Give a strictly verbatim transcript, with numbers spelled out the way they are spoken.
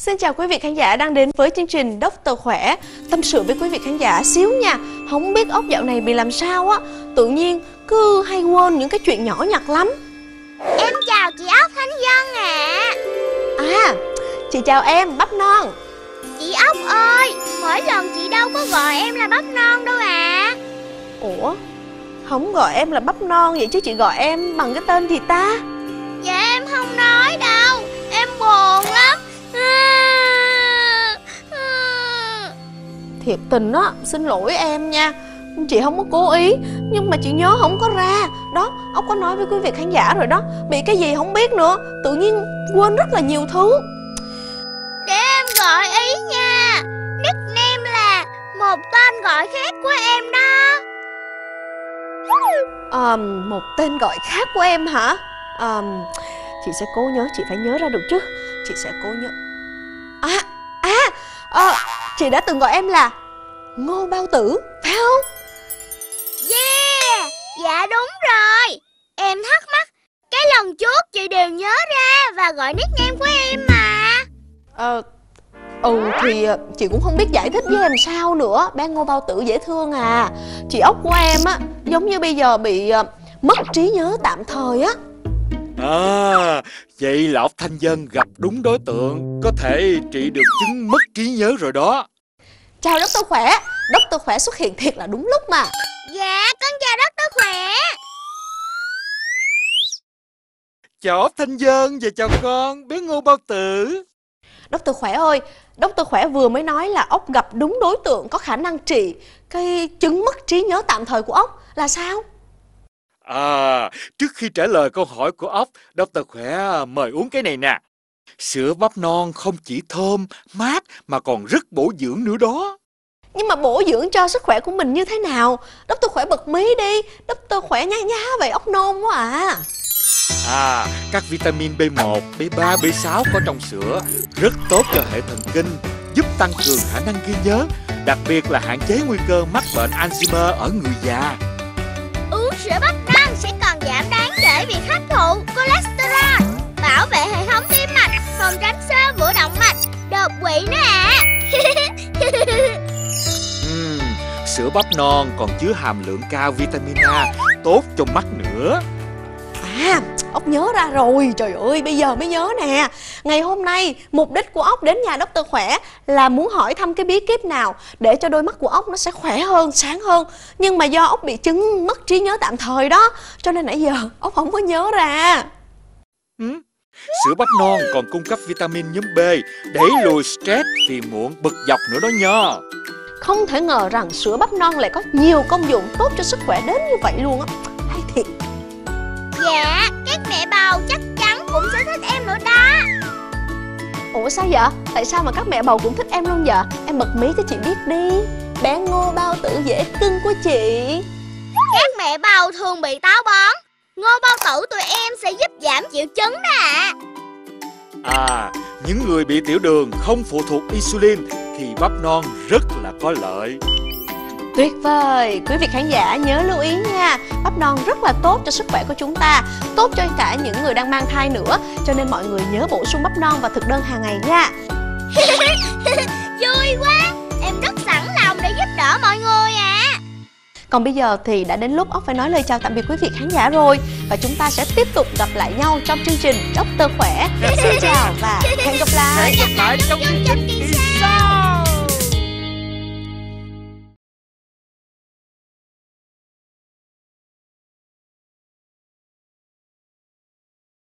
Xin chào quý vị khán giả đang đến với chương trình Doctor Khỏe. Tâm sự với quý vị khán giả xíu nha. Không biết ốc dạo này bị làm sao á, tự nhiên cứ hay quên những cái chuyện nhỏ nhặt lắm. Em chào chị Ốc Thanh Dân ạ. À. à, chị chào em, bắp non. Chị Ốc ơi, mỗi lần chị đâu có gọi em là bắp non đâu ạ. À. Ủa, không gọi em là bắp non vậy chứ chị gọi em bằng cái tên gì ta? Dạ em không nói đâu, em buồn lắm. Thiệt tình á, xin lỗi em nha. Chị không có cố ý, nhưng mà chị nhớ không có ra. Đó, ốc có nói với quý vị khán giả rồi đó. Bị cái gì không biết nữa, tự nhiên quên rất là nhiều thứ. Để em gọi ý nha. Nickname là một tên gọi khác của em đó. à, Một tên gọi khác của em hả? à, Chị sẽ cố nhớ, chị phải nhớ ra được chứ. Chị sẽ cố nhớ. À, à, à chị đã từng gọi em là Ngô Bao Tử, phải không? Yeah, dạ đúng rồi. Em thắc mắc, cái lần trước chị đều nhớ ra và gọi nickname của em mà. Ờ, ừ thì chị cũng không biết giải thích với em sao nữa. Bé Ngô Bao Tử dễ thương à. Chị Ốc của em á, giống như bây giờ bị uh, mất trí nhớ tạm thời á. À, vậy là ốc Thanh Dân gặp đúng đối tượng, có thể trị được chứng mất trí nhớ rồi đó. Chào Doctor Khỏe. Doctor Khỏe xuất hiện thiệt là đúng lúc mà. Dạ, con chào Doctor Khỏe. Chào ốc Thanh Dân và chào con, bé Ngô Bao Tử. Doctor Khỏe ơi, Doctor Khỏe vừa mới nói là ốc gặp đúng đối tượng có khả năng trị cái chứng mất trí nhớ tạm thời của ốc. Là sao? À, trước khi trả lời câu hỏi của ốc, Doctor Khỏe mời uống cái này nè. Sữa bắp non không chỉ thơm, mát mà còn rất bổ dưỡng nữa đó. Nhưng mà bổ dưỡng cho sức khỏe của mình như thế nào? Doctor Khỏe bật mí đi. Doctor Khỏe nhá nhá vậy ốc nôn quá à. À, các vitamin B một, B ba, B sáu có trong sữa rất tốt cho hệ thần kinh, giúp tăng cường khả năng ghi nhớ, đặc biệt là hạn chế nguy cơ mắc bệnh Alzheimer ở người già. Uống sữa bắp non sẽ còn giảm đáng kể việc hấp thụ cholesterol, bảo vệ hệ thống tim mạch, phòng tránh xơ vữa động mạch, đột quỵ nữa ạ. À. uhm, sữa bắp non còn chứa hàm lượng cao vitamin A, tốt cho mắt nữa. À, ốc nhớ ra rồi, trời ơi, bây giờ mới nhớ nè. Ngày hôm nay, mục đích của ốc đến nhà Doctor Khỏe là muốn hỏi thăm cái bí kíp nào để cho đôi mắt của ốc nó sẽ khỏe hơn, sáng hơn. Nhưng mà do ốc bị chứng mất trí nhớ tạm thời đó, cho nên nãy giờ ốc không có nhớ ra. ừ? Sữa bắp non còn cung cấp vitamin nhóm B, đẩy lùi stress, phiền muộn, bực dọc nữa đó nha. Không thể ngờ rằng sữa bắp non lại có nhiều công dụng tốt cho sức khỏe đến như vậy luôn á. Hay thiệt. Dạ, các mẹ bầu chắc chắn cũng sẽ thích em nữa đó. Ủa sao vậy? Tại sao mà các mẹ bầu cũng thích em luôn vậy? Em bật mí cho chị biết đi. Bé Ngô Bao Tử dễ cưng của chị. Các mẹ bầu thường bị táo bón, Ngô Bao Tử tụi em sẽ giúp giảm triệu chứng đó ạ. À. à, những người bị tiểu đường không phụ thuộc insulin thì bắp non rất là có lợi. Tuyệt vời, quý vị khán giả nhớ lưu ý nha. Bắp non rất là tốt cho sức khỏe của chúng ta, tốt cho cả những người đang mang thai nữa. Cho nên mọi người nhớ bổ sung bắp non vào thực đơn hàng ngày nha. Vui quá, em rất sẵn lòng để giúp đỡ mọi người ạ. À. Còn bây giờ thì đã đến lúc ốc phải nói lời chào tạm biệt quý vị khán giả rồi. Và chúng ta sẽ tiếp tục gặp lại nhau trong chương trình Doctor Khỏe. Xin chào và hẹn gặp lại. Hẹn gặp lại trong chương trình